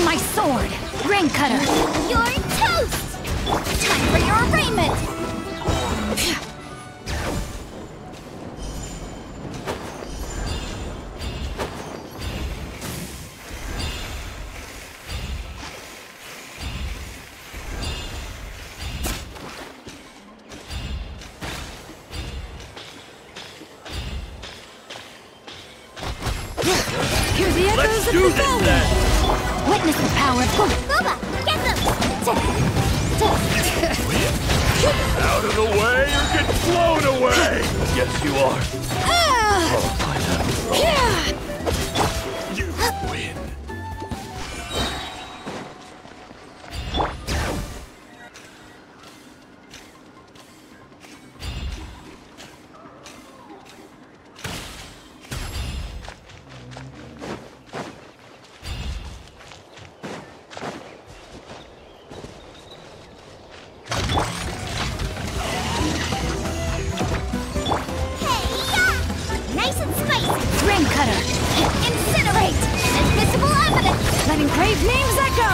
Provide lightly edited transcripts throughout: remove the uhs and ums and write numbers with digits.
my sword! Rain Cutter! You're toast! Time for your arraignment! Hear the echoes Let's of do the this valley! then! Witness the power of Gooba! Gooba, get them! Out of the way or get blown away! Yes, you are. Ah! Oh, pineapple. Yeah! You win. Nice and spicy! Rain Cutter! Incinerate! Invisible evidence! Letting grave names echo!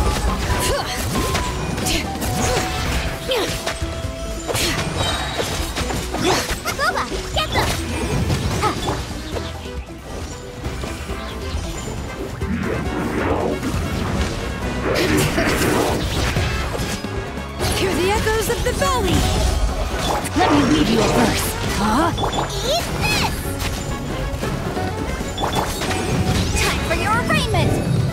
Gooba, get them! Hear the echoes of the valley! Let me weave you a verse. Huh? Eat this! Time for your arraignment!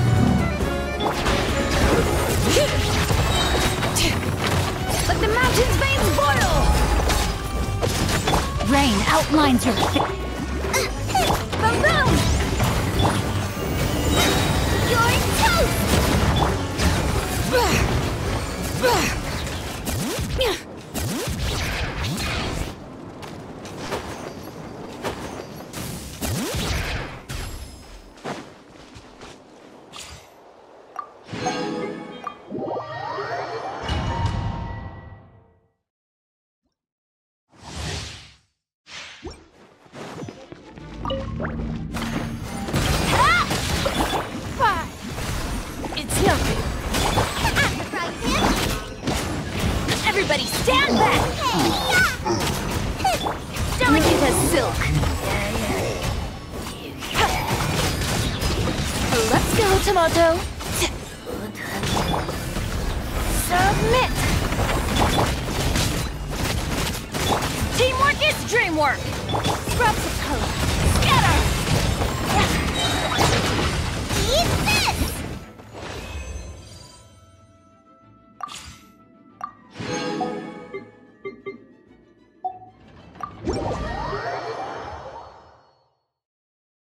Let the mountain's veins boil! Rain outlines your Boom boom! You're toast! It's nothing. I'm the right hand! Everybody stand back! Delicate as silk. Let's go, Tomato. Submit. Teamwork is dreamwork. Scraps of color.